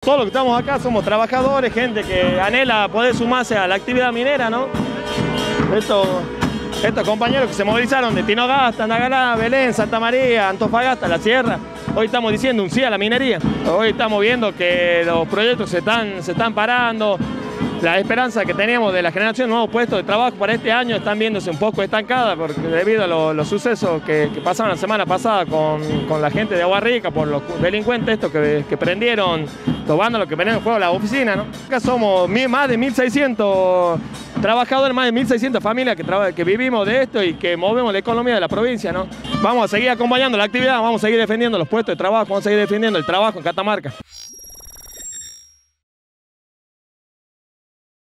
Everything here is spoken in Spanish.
Todos los que estamos acá somos trabajadores, gente que anhela poder sumarse a la actividad minera, ¿no? Estos compañeros que se movilizaron de Tinogasta, Nagalá, Belén, Santa María, Antofagasta, La Sierra, hoy estamos diciendo un sí a la minería. Hoy estamos viendo que los proyectos se están parando. La esperanza que teníamos de la generación de nuevos puestos de trabajo para este año están viéndose un poco estancadas porque debido a los sucesos que pasaron la semana pasada con la gente de Agua Rica, por los delincuentes estos que prendieron, los vándalos que prendieron fuego a la oficina, ¿no? Acá somos más de 1.600 trabajadores, más de 1.600 familias que vivimos de esto y que movemos la economía de la provincia, ¿no? Vamos a seguir acompañando la actividad, vamos a seguir defendiendo los puestos de trabajo, vamos a seguir defendiendo el trabajo en Catamarca.